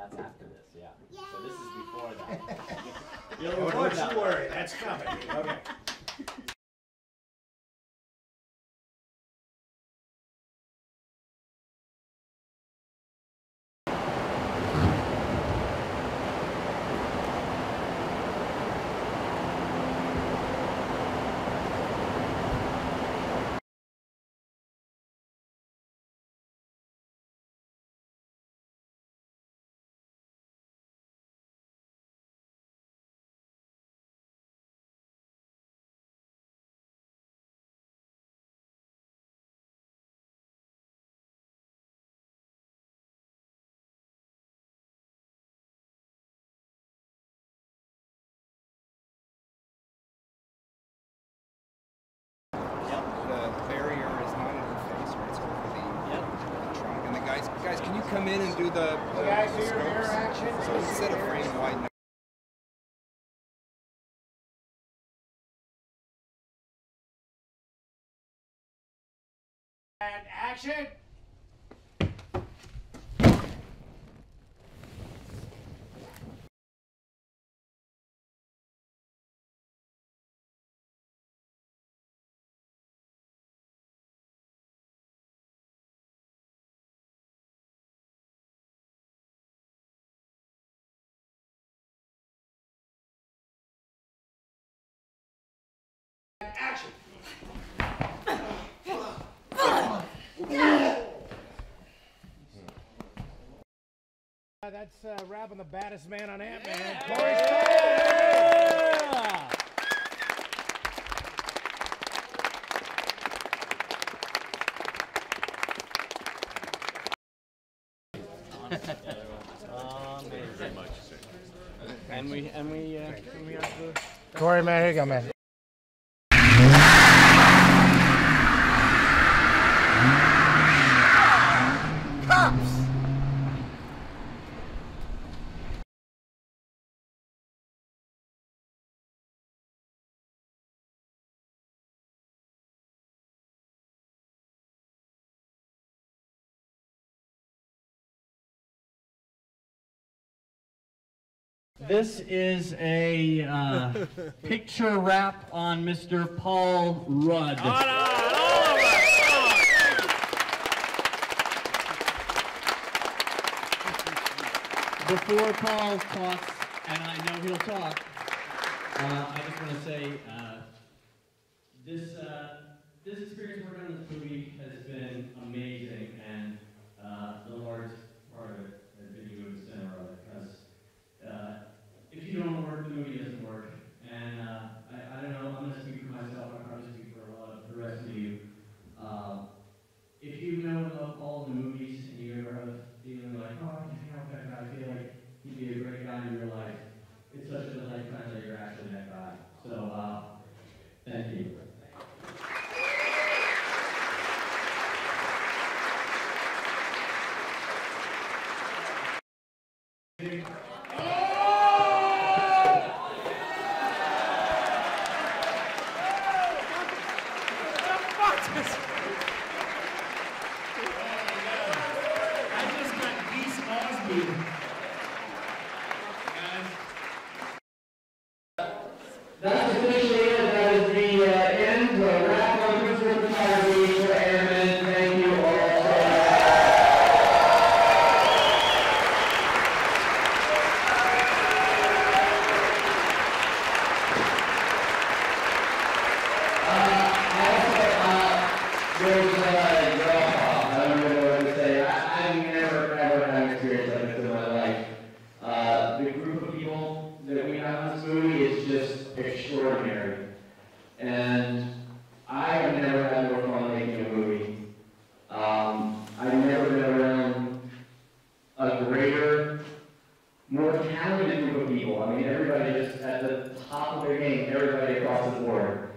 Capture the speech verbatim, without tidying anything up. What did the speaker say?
That's after this, yeah. So this is before that. You'll oh, don't that you worry, that's coming. Okay. Guys, can you come in and do the, the, guys, the do your mirror action. So instead of frame wide. And action. Action! Uh, that's uh, rapping the baddest man on Ant-Man. Yeah. Corey Um, very much. And we and we uh, and we have to. Corey, man, here you go, man. Cops! This is a uh, picture wrap on Mister Paul Rudd. Hold on, all of us. Before Paul talks, and I know he'll talk, uh, I just want to say uh, this uh, this experience working on this movie has been amazing, and uh, the largest part of it has been you at the center of it, because uh, if you don't work, the movie doesn't work. And uh, I, I don't know, I'm going to speak for myself, I probably speak for a lot of the rest of you. Uh, if you know of all the movies and you ever have feeling like, oh, I can hang out with that guy, I feel like he'd be a great guy in your life, it's such a lifetime that you're actually that guy. So, uh, thank you. That's officially it. That is the uh, end. The wrap on Christmas photography for Airmen. Thank you all. Uh, also, uh, there's uh, drop-off. I don't really know what to say. I, I've never, ever had an experience like this in my life. Uh, the group of people that we have in this movie is just extraordinary. And I have never had more fun making a movie. Um, I've never been around a greater, more talented group of people. I mean, everybody just at the top of their game, everybody across the board.